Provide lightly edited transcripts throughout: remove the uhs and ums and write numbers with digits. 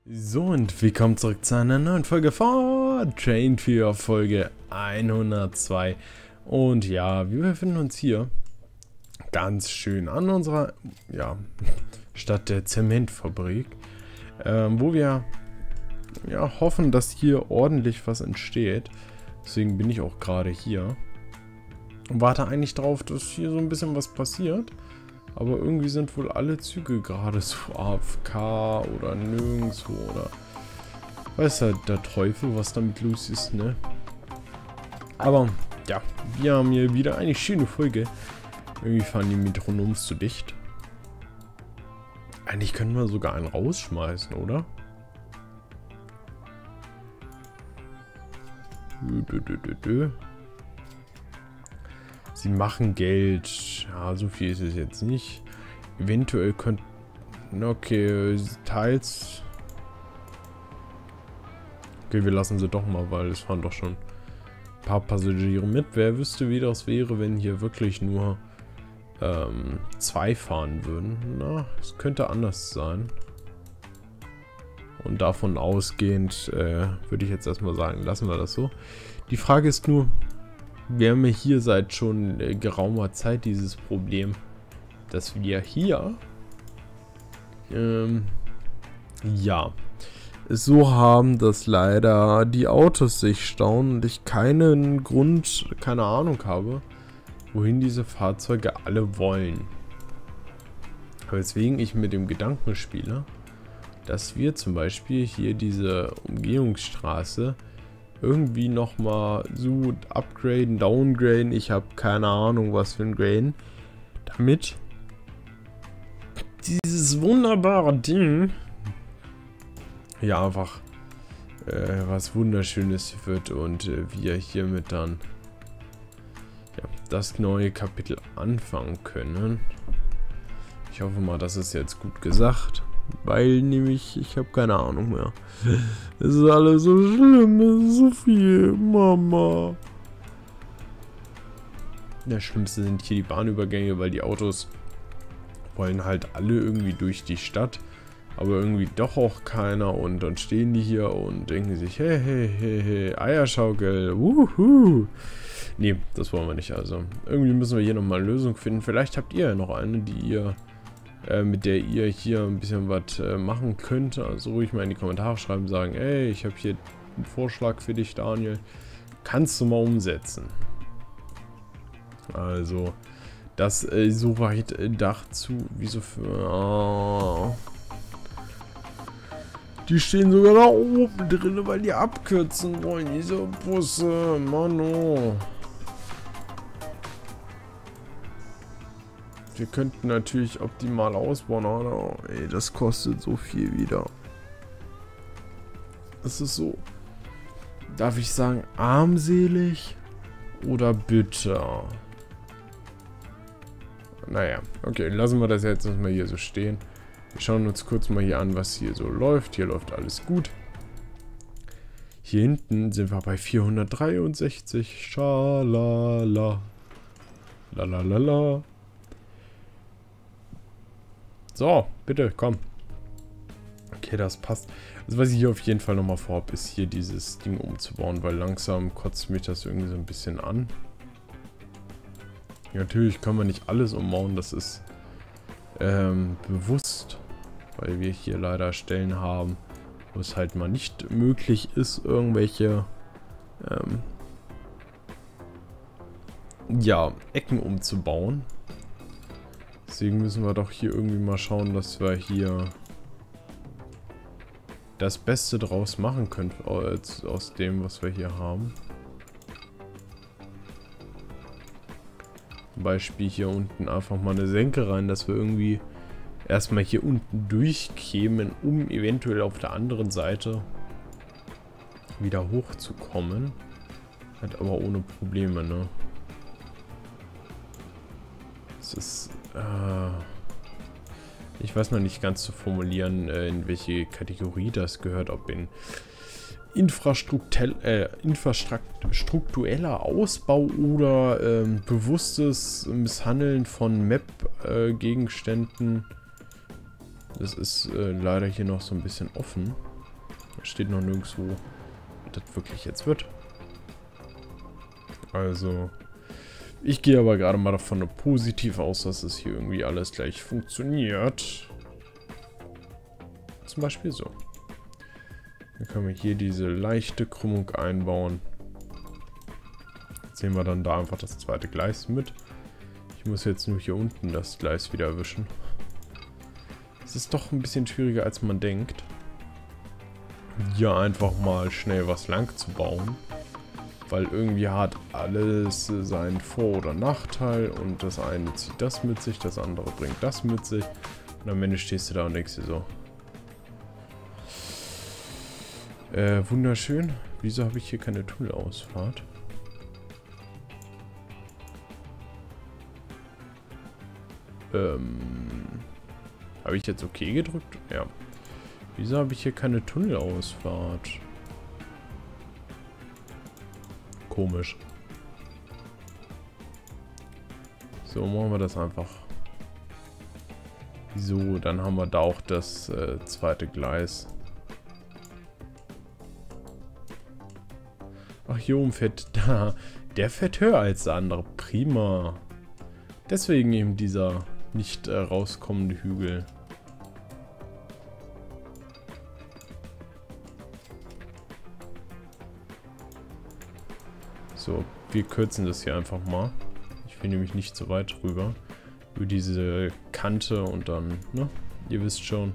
So, und willkommen zurück zu einer neuen Folge von Train für Folge 102. Und ja, wir befinden uns hier ganz schön an unserer Stadt der Zementfabrik, wo wir hoffen, dass hier ordentlich was entsteht. Deswegen bin ich auch gerade hier und warte eigentlich darauf, dass hier so ein bisschen was passiert. Aber irgendwie sind wohl alle Züge gerade so AFK oder nirgendwo oder weiß halt der Teufel, was damit los ist, ne? Aber ja, wir haben hier wieder eine schöne Folge. Irgendwie fahren die Metronoms zu dicht. Eigentlich können wir sogar einen rausschmeißen, oder? Sie machen Geld. Ja, so viel ist es jetzt nicht. Eventuell könnten... Okay, teils... Okay, wir lassen sie doch mal, weil es fahren doch schon ein paar Passagiere mit. Wer wüsste, wie das wäre, wenn hier wirklich nur 2 fahren würden. Na, es könnte anders sein. Und davon ausgehend würde ich jetzt erstmal sagen, lassen wir das so. Die Frage ist nur... Wir haben ja hier seit schon geraumer Zeit dieses Problem, dass wir hier es so haben, dass leider die Autos sich stauen und ich keine Ahnung habe, wohin diese Fahrzeuge alle wollen. Weswegen ich mit dem Gedanken spiele, dass wir zum Beispiel hier diese Umgehungsstraße irgendwie nochmal so upgraden, downgraden, ich habe keine Ahnung was für ein Graden, damit dieses wunderbare Ding ja einfach was Wunderschönes wird und wir hiermit dann das neue Kapitel anfangen können. Ich hoffe mal, das ist jetzt gut gesagt. Weil nämlich, ich habe keine Ahnung mehr. Es ist alles so schlimm, es ist so viel, Mama. Das Schlimmste sind hier die Bahnübergänge, weil die Autos wollen halt alle irgendwie durch die Stadt, aber irgendwie doch auch keiner und dann stehen die hier und denken sich, hey, hey, hey, hey, Eierschaukel, wuhu. Nee, das wollen wir nicht, also. Irgendwie müssen wir hier nochmal eine Lösung finden. Vielleicht habt ihr ja noch eine, mit der ihr hier ein bisschen was machen könnt. Also ruhig mal in die Kommentare schreiben, sagen, ey, ich habe hier einen Vorschlag für dich, Daniel. Kannst du mal umsetzen. Also, das soweit dazu. Wieso für... Oh. Die stehen sogar da oben drin, weil die abkürzen wollen, diese Busse. Mano. Wir könnten natürlich optimal ausbauen, aber ey, das kostet so viel wieder. Es ist so, darf ich sagen, armselig oder bitter? Naja, okay, lassen wir das jetzt erstmal hier so stehen. Wir schauen uns kurz mal hier an, was hier so läuft. Hier läuft alles gut. Hier hinten sind wir bei 463. Schalala. Lalalala. So, bitte, komm. Okay, das passt. Also was ich hier auf jeden Fall nochmal vorhabe, ist hier dieses Ding umzubauen, weil langsam kotzt mich das irgendwie so ein bisschen an. Ja, natürlich können wir nicht alles umbauen, das ist bewusst, weil wir hier leider Stellen haben, wo es halt mal nicht möglich ist, irgendwelche Ecken umzubauen. Deswegen müssen wir doch hier irgendwie mal schauen, dass wir hier das Beste draus machen können aus dem, was wir hier haben. Zum Beispiel hier unten einfach mal eine Senke rein, dass wir irgendwie erstmal hier unten durchkämen, um eventuell auf der anderen Seite wieder hochzukommen. Halt aber ohne Probleme, ne? Es ist... ich weiß noch nicht ganz zu formulieren, in welche Kategorie das gehört, ob in infrastruktureller Ausbau oder bewusstes Misshandeln von Map-Gegenständen. Das ist leider hier noch so ein bisschen offen. Steht noch nirgendwo, wie das wirklich jetzt wird. Also, ich gehe aber gerade mal davon positiv aus, dass es hier irgendwie alles gleich funktioniert. Zum Beispiel so. Dann können wir hier diese leichte Krümmung einbauen. Jetzt sehen wir dann da einfach das zweite Gleis mit. Ich muss jetzt nur hier unten das Gleis wieder erwischen. Es ist doch ein bisschen schwieriger, als man denkt. Hier einfach mal schnell was lang zu bauen. Weil irgendwie hat alles seinen Vor- oder Nachteil. Und das eine zieht das mit sich, das andere bringt das mit sich. Und am Ende stehst du da und denkst dir so. Wunderschön. Wieso habe ich hier keine Tunnelausfahrt? Habe ich jetzt okay gedrückt? Ja. Wieso habe ich hier keine Tunnelausfahrt? Komisch. So, machen wir das einfach. So, dann haben wir da auch das zweite Gleis. Ach, hier oben fährt da. Der fährt höher als der andere. Prima. Deswegen eben dieser nicht rauskommende Hügel. So, wir kürzen das hier einfach mal. Ich will nämlich nicht so weit rüber. Über diese Kante und dann, ne? Ihr wisst schon.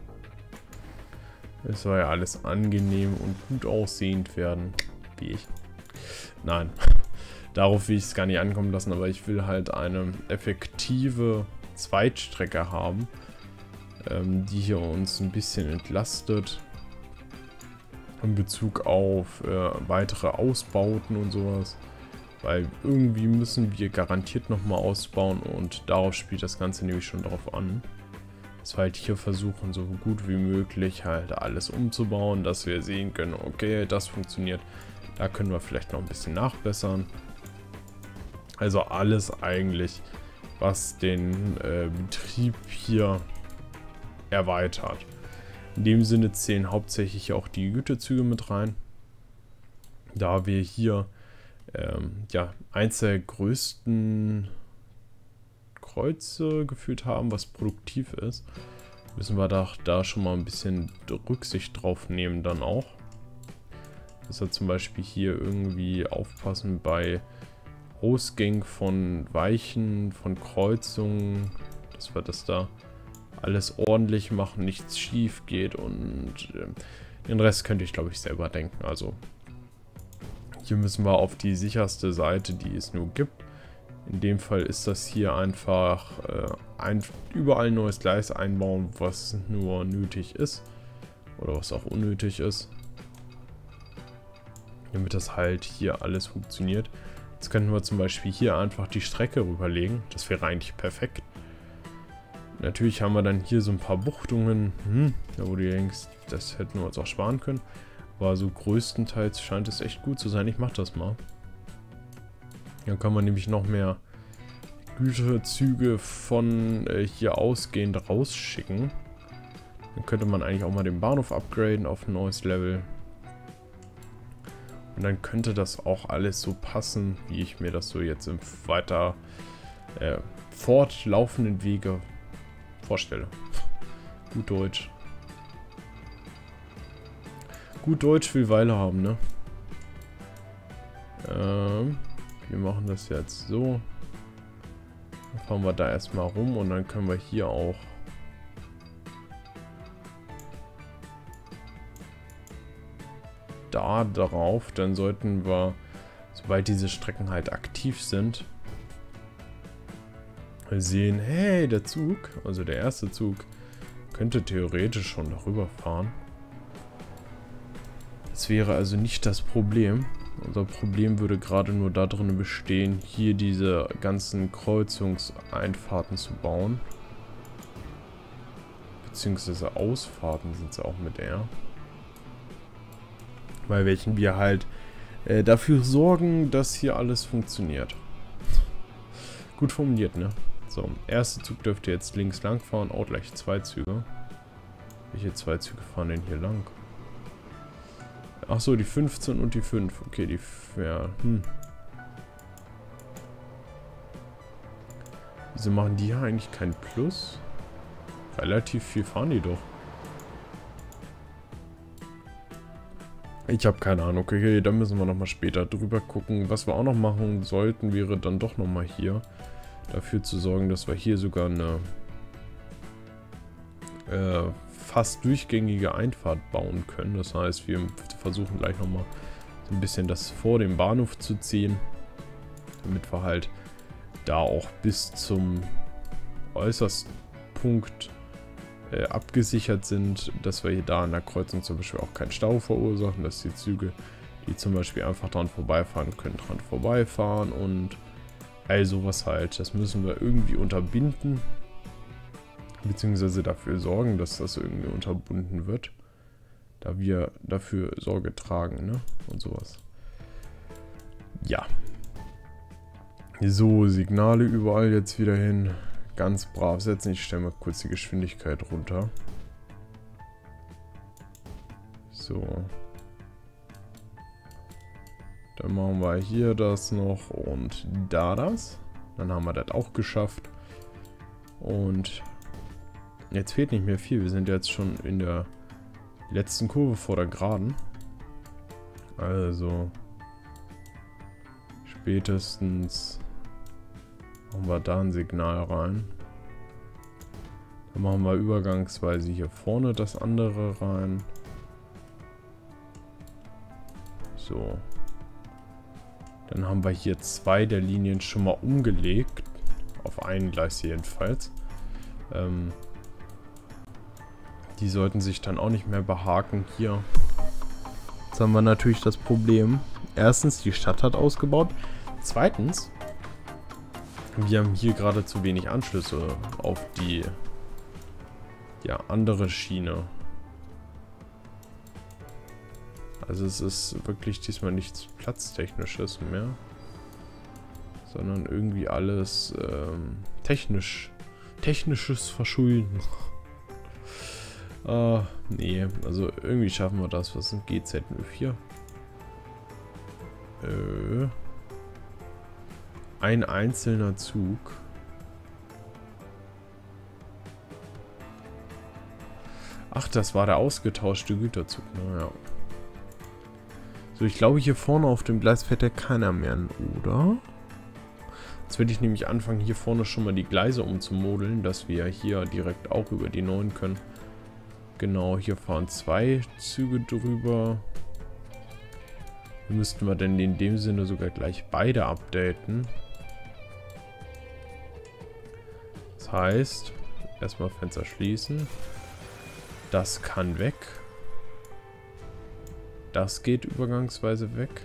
Es soll ja alles angenehm und gut aussehend werden. Wie ich. Nein. Darauf will ich es gar nicht ankommen lassen, aber ich will halt eine effektive Zweitstrecke haben, die hier uns ein bisschen entlastet. In Bezug auf weitere Ausbauten und sowas. Weil irgendwie müssen wir garantiert nochmal ausbauen und darauf spielt das Ganze nämlich schon darauf an. Dass wir halt hier versuchen, so gut wie möglich halt alles umzubauen, dass wir sehen können, okay, das funktioniert. Da können wir vielleicht noch ein bisschen nachbessern. Also alles eigentlich, was den Betrieb hier erweitert. In dem Sinne zählen hauptsächlich auch die Gütezüge mit rein. Da wir hier ja, eins der größten Kreuze gefühlt haben, was produktiv ist, müssen wir da schon mal ein bisschen Rücksicht drauf nehmen dann auch. Dass wir zum Beispiel hier irgendwie aufpassen bei Ausgang von Weichen, von Kreuzungen, dass wir das da alles ordentlich machen, nichts schief geht und den Rest könnte ich, glaube ich, selber denken. Also hier müssen wir auf die sicherste Seite, die es nur gibt. In dem Fall ist das hier einfach überall ein neues Gleis einbauen, was nur nötig ist oder was auch unnötig ist. Damit das halt hier alles funktioniert. Jetzt könnten wir zum Beispiel hier einfach die Strecke rüberlegen. Das wäre eigentlich perfekt. Natürlich haben wir dann hier so ein paar Buchtungen, da wo du denkst, das hätten wir uns auch sparen können. Aber so größtenteils scheint es echt gut zu sein. Ich mache das mal. Dann kann man nämlich noch mehr Güterzüge von hier ausgehend rausschicken. Dann könnte man eigentlich auch mal den Bahnhof upgraden auf ein neues Level. Und dann könnte das auch alles so passen, wie ich mir das so jetzt im weiter fortlaufenden Wege vorstelle. Gut Deutsch. Gut Deutsch will Weile haben, ne? Wir machen das jetzt so. Dann fahren wir da erstmal rum und dann können wir hier auch da drauf. Dann sollten wir, sobald diese Strecken halt aktiv sind, sehen, hey, der Zug, also der erste Zug, könnte theoretisch schon darüber fahren. Das wäre also nicht das Problem. Unser Problem würde gerade nur darin bestehen, hier diese ganzen Kreuzungseinfahrten zu bauen. Beziehungsweise Ausfahrten sind es auch mit R. Bei welchen wir halt dafür sorgen, dass hier alles funktioniert. Gut formuliert, ne? So, erster Zug dürfte jetzt links lang fahren. Auch gleich 2 Züge. Welche 2 Züge fahren denn hier lang? Achso, die 15 und die 5. Okay, die... Ja, Wieso machen die hier eigentlich kein Plus? Relativ viel fahren die doch. Ich habe keine Ahnung. Okay, da müssen wir nochmal später drüber gucken. Was wir auch noch machen sollten, wäre dann doch nochmal hier dafür zu sorgen, dass wir hier sogar eine fast durchgängige Einfahrt bauen können. Das heißt, wir versuchen gleich nochmal so ein bisschen das vor dem Bahnhof zu ziehen, damit wir halt da auch bis zum äußersten Punkt abgesichert sind, dass wir hier da an der Kreuzung zum Beispiel auch keinen Stau verursachen, dass die Züge, die zum Beispiel einfach dran vorbeifahren können, dran vorbeifahren und all sowas halt. Das müssen wir irgendwie unterbinden, beziehungsweise dafür sorgen, dass das irgendwie unterbunden wird, da wir dafür Sorge tragen, ne, und sowas. Ja. So, Signale überall jetzt wieder hin. Ganz brav setzen. Ich stelle mal kurz die Geschwindigkeit runter. So. Dann machen wir hier das noch und da das. Dann haben wir das auch geschafft. Und jetzt fehlt nicht mehr viel. Wir sind jetzt schon in der letzten Kurve vor der Geraden. Also spätestens machen wir da ein Signal rein. Dann machen wir übergangsweise hier vorne das andere rein. So. Dann haben wir hier 2 der Linien schon mal umgelegt. Auf ein Gleis jedenfalls. Die sollten sich dann auch nicht mehr behaken hier. Jetzt haben wir natürlich das Problem. Erstens, die Stadt hat ausgebaut. Zweitens, wir haben hier gerade zu wenig Anschlüsse auf die andere Schiene. Also es ist wirklich diesmal nichts Platztechnisches mehr, sondern irgendwie alles technisches Verschulden. Nee, also irgendwie schaffen wir das. Was sind GZ04? Ein einzelner Zug. Ach, das war der ausgetauschte Güterzug. Naja. So, ich glaube, hier vorne auf dem Gleis fährt ja keiner mehr, oder? Jetzt werde ich nämlich anfangen, hier vorne schon mal die Gleise umzumodeln, dass wir hier direkt auch über die 9 können. Genau, hier fahren 2 Züge drüber. Hier müssten wir denn in dem Sinne sogar gleich beide updaten. Das heißt, erstmal Fenster schließen. Das kann weg. Das geht übergangsweise weg.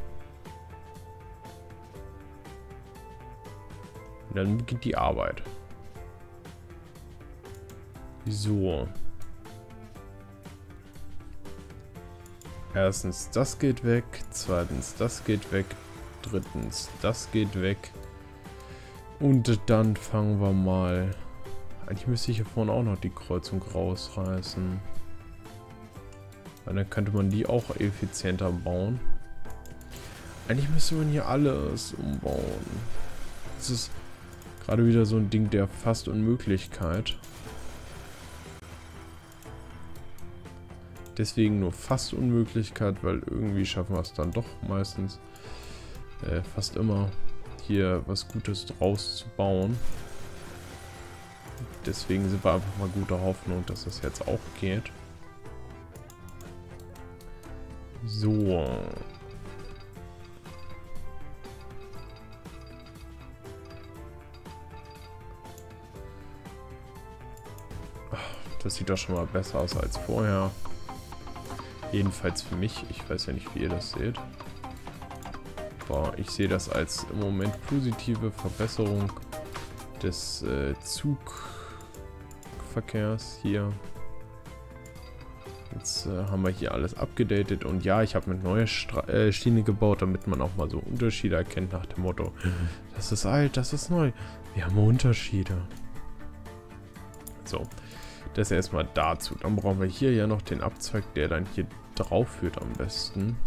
Und dann beginnt die Arbeit. So. Erstens, das geht weg. Zweitens, das geht weg. Drittens, das geht weg. Und dann fangen wir mal... Eigentlich müsste ich hier vorne auch noch die Kreuzung rausreißen. Weil dann könnte man die auch effizienter bauen. Eigentlich müsste man hier alles umbauen. Das ist gerade wieder so ein Ding der fast Unmöglichkeit. Deswegen nur fast Unmöglichkeit, weil irgendwie schaffen wir es dann doch meistens fast immer hier was Gutes draus zu bauen. Deswegen sind wir einfach mal guter Hoffnung, dass das jetzt auch geht. So. Das sieht doch schon mal besser aus als vorher. Jedenfalls für mich. Ich weiß ja nicht, wie ihr das seht. Aber ich sehe das als im Moment positive Verbesserung des Zugverkehrs hier. Jetzt haben wir hier alles abgedatet und ja, ich habe eine neue Schiene gebaut, damit man auch mal so Unterschiede erkennt nach dem Motto, das ist alt, das ist neu. Wir haben Unterschiede. So, Das erstmal dazu. Dann brauchen wir hier ja noch den Abzweig, der dann hier drauf führt am besten.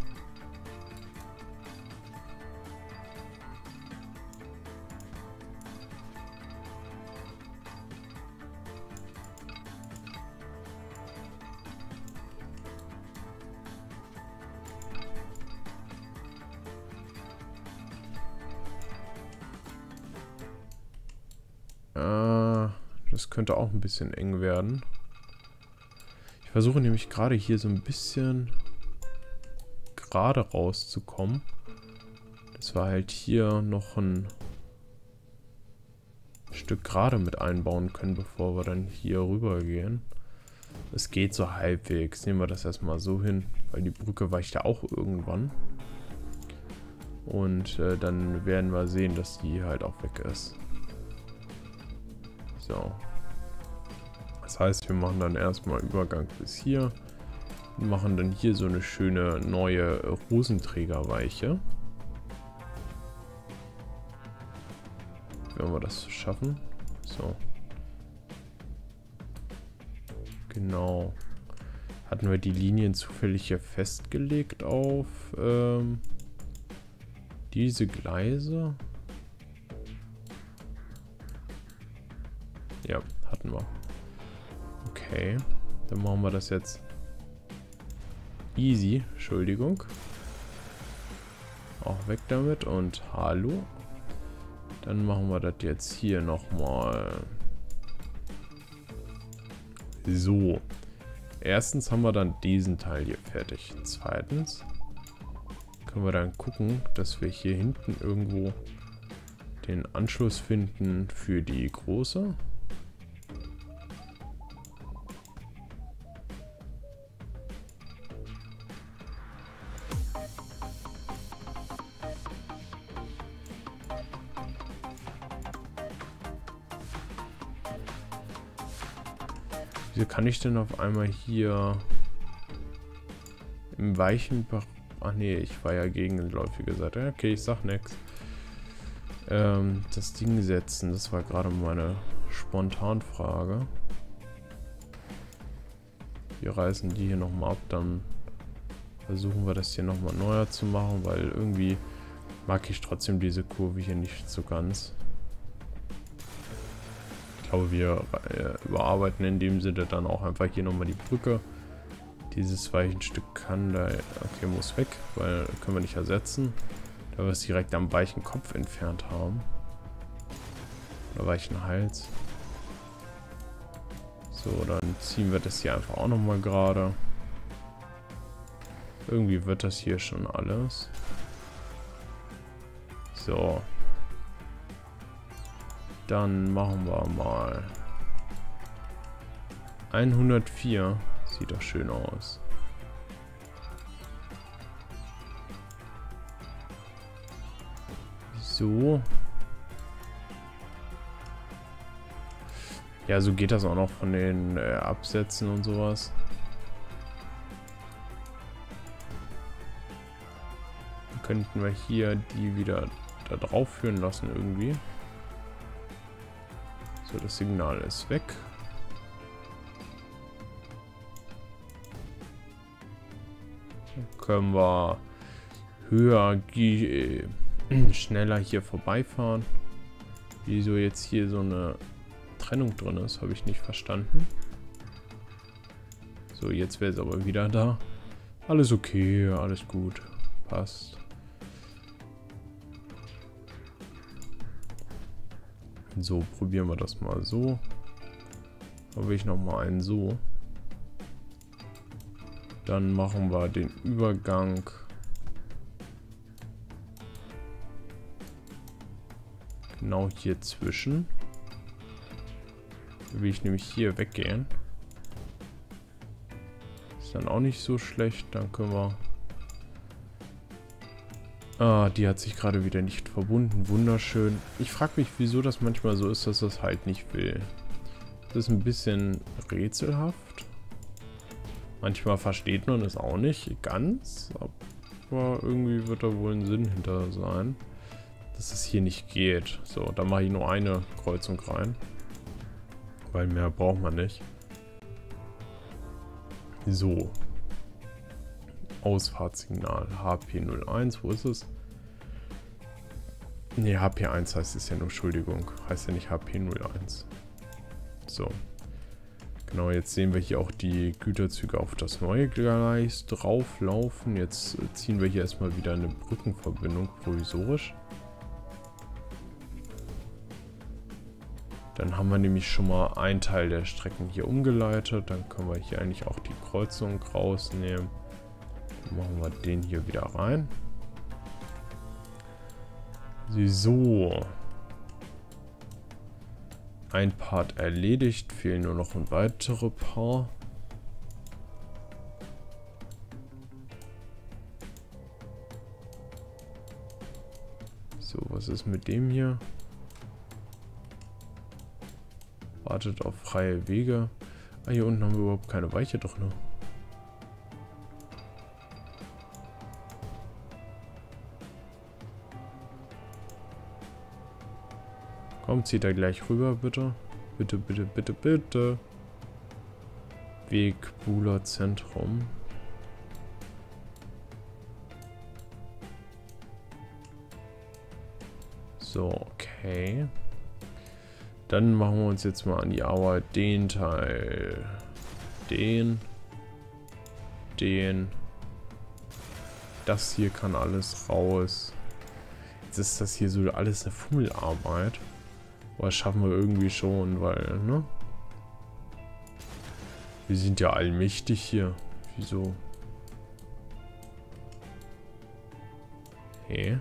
Das könnte auch ein bisschen eng werden. Ich versuche nämlich gerade hier so ein bisschen gerade rauszukommen. Dass wir halt hier noch ein Stück gerade mit einbauen können, bevor wir dann hier rüber gehen. Es geht so halbwegs. Nehmen wir das erstmal so hin, weil die Brücke weicht ja auch irgendwann. Und dann werden wir sehen, dass die halt auch weg ist. So. Das heißt, wir machen dann erstmal Übergang bis hier. Und machen dann hier so eine schöne neue Hosenträgerweiche. Wenn wir das schaffen. So. Genau. Hatten wir die Linien zufällig hier festgelegt auf diese Gleise? Ja, hatten wir. Okay, dann machen wir das jetzt easy. Entschuldigung. Auch weg damit und hallo. Dann machen wir das jetzt hier nochmal. So. Erstens haben wir dann diesen Teil hier fertig. Zweitens können wir dann gucken, dass wir hier hinten irgendwo den Anschluss finden für die große. Wieso kann ich denn auf einmal hier im weichen Bereich... Ach nee, ich war ja gegenläufige Seite. Okay, ich sag nix. Das Ding setzen, das war gerade meine Spontanfrage. Wir reißen die hier nochmal ab, dann versuchen wir das hier nochmal neuer zu machen, weil irgendwie mag ich trotzdem diese Kurve hier nicht so ganz. Ich glaube, wir überarbeiten in dem Sinne dann auch einfach hier nochmal die Brücke. Dieses Weichenstück kann da... Okay, muss weg, weil können wir nicht ersetzen. Da wir es direkt am weichen Kopf entfernt haben. Oder weichen Hals. So, dann ziehen wir das hier einfach auch nochmal gerade. Irgendwie wird das hier schon alles. So. Dann machen wir mal 104. Sieht doch schön aus. So. Ja, so geht das auch noch von den Absätzen und sowas. Dann könnten wir hier die wieder da drauf führen lassen irgendwie. So, das Signal ist weg. Dann können wir höher, schneller hier vorbeifahren. Wieso jetzt hier so eine Trennung drin ist, habe ich nicht verstanden. So, jetzt wäre es aber wieder da. Alles okay, alles gut. Passt. So, probieren wir das mal so. Dann will ich noch mal einen so. Dann machen wir den Übergang genau hier zwischen. Da will ich nämlich hier weggehen. Ist dann auch nicht so schlecht. Dann können wir... Ah, die hat sich gerade wieder nicht verbunden. Wunderschön. Ich frage mich, wieso das manchmal so ist, dass das halt nicht will. Das ist ein bisschen rätselhaft. Manchmal versteht man es auch nicht ganz. Aber irgendwie wird da wohl ein Sinn hinter sein, dass es hier nicht geht. So, dann mache ich nur eine Kreuzung rein. Weil mehr braucht man nicht. So. Ausfahrtssignal HP01, wo ist es? Ne, HP1 heißt es ja nur, Entschuldigung. Heißt ja nicht HP01. So. Genau, jetzt sehen wir hier auch die Güterzüge auf das neue Gleis drauflaufen. Jetzt ziehen wir hier erstmal wieder eine Brückenverbindung provisorisch. Dann haben wir nämlich schon mal einen Teil der Strecken hier umgeleitet. Dann können wir hier eigentlich auch die Kreuzung rausnehmen. Dann machen wir den hier wieder rein. So. Ein Part erledigt. Fehlen nur noch ein weitere Paar. So, was ist mit dem hier? Wartet auf freie Wege. Ah, hier unten haben wir überhaupt keine Weiche drin. Komm, zieht da gleich rüber, bitte. Bitte, bitte, bitte, bitte. Weg Buhler Zentrum. So, okay. Dann machen wir uns jetzt mal an die Arbeit. Den Teil. Den. Das hier kann alles raus. Jetzt ist das hier so alles eine Fummelarbeit. Aber das schaffen wir irgendwie schon, weil, ne? Wir sind ja allmächtig hier. Wieso? Hey.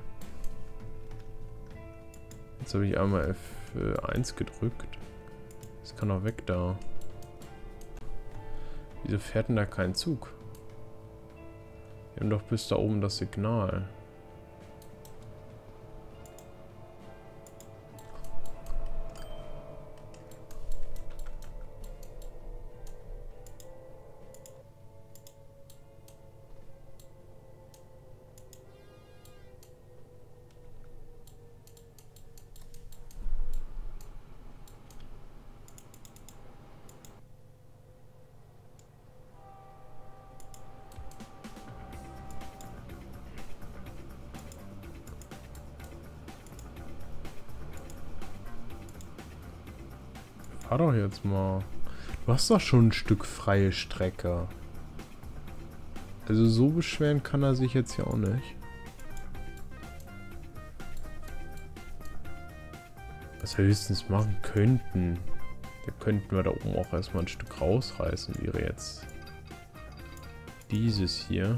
Jetzt habe ich einmal F1 gedrückt. Das kann doch weg da. Wieso fährt denn da kein Zug? Wir haben doch bis da oben das Signal. Fahr doch jetzt mal. Du hast doch schon ein Stück freie Strecke. Also so beschweren kann er sich jetzt ja auch nicht. Was wir höchstens machen könnten. Da könnten wir da oben auch erstmal ein Stück rausreißen, wäre jetzt dieses hier.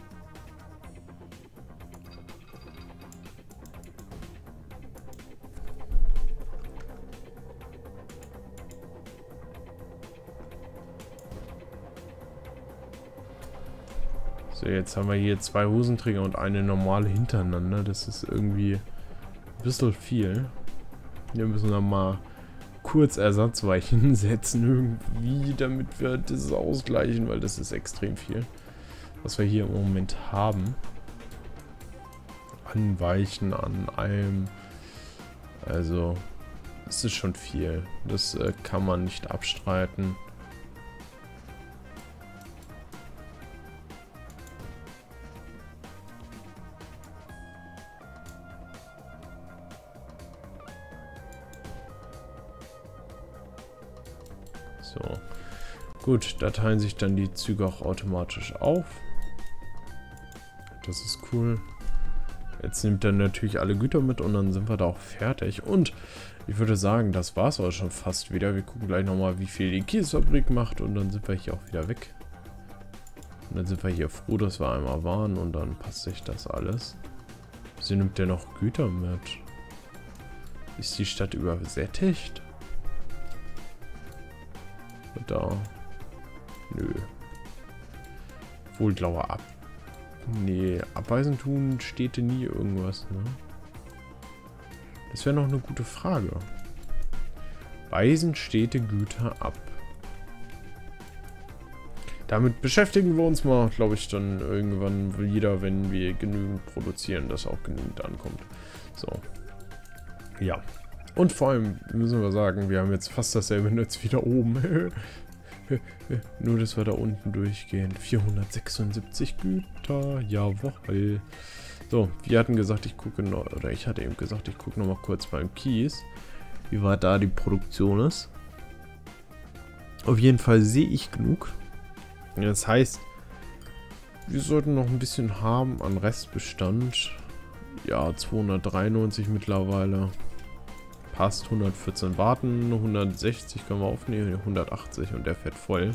So, jetzt haben wir hier zwei Hosenträger und eine normale hintereinander. Das ist irgendwie ein bisschen viel. Wir müssen dann mal kurz Ersatzweichen setzen irgendwie, damit wir das ausgleichen, weil das ist extrem viel, was wir hier im Moment haben. An Weichen, an allem. Also, es ist schon viel. Das kann man nicht abstreiten. So. Gut, da teilen sich dann die Züge auch automatisch auf. Das ist cool. Jetzt nimmt er natürlich alle Güter mit und dann sind wir da auch fertig. Und ich würde sagen, das war es auch schon fast wieder. Wir gucken gleich nochmal, wie viel die Kiesfabrik macht und dann sind wir hier auch wieder weg. Und dann sind wir hier froh, dass wir einmal waren und dann passt sich das alles. Wieso nimmt der noch Güter mit? Ist die Stadt übersättigt? Da. Nö. Wohl glaube ab. Nee, abweisen tun Städte nie irgendwas, ne? Das wäre noch eine gute Frage. Weisen Städte Güter ab. Damit beschäftigen wir uns mal, glaube ich, dann irgendwann wieder, wenn wir genügend produzieren, dass auch genügend ankommt. So. Ja. Und vor allem müssen wir sagen, wir haben jetzt fast dasselbe Netz wieder oben. Nur, dass wir da unten durchgehen. 476 Güter. Jawohl. So, wir hatten gesagt, ich gucke noch, oder ich hatte eben gesagt, ich gucke noch mal kurz beim Kies, wie weit da die Produktion ist. Auf jeden Fall sehe ich genug. Das heißt, wir sollten noch ein bisschen haben an Restbestand. Ja, 293 mittlerweile. Passt, 114 warten, 160 können wir aufnehmen, 180 und der fährt voll.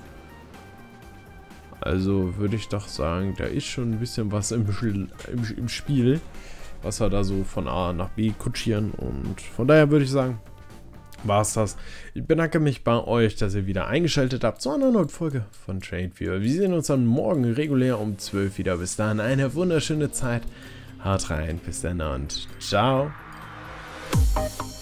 Also würde ich doch sagen, da ist schon ein bisschen was im Spiel, was wir da so von A nach B kutschieren. Und von daher würde ich sagen, war es das. Ich bedanke mich bei euch, dass ihr wieder eingeschaltet habt zu einer neuen Folge von TrainViewer. Wir sehen uns dann morgen regulär um 12 wieder. Bis dahin eine wunderschöne Zeit. Haut rein, bis dann und ciao.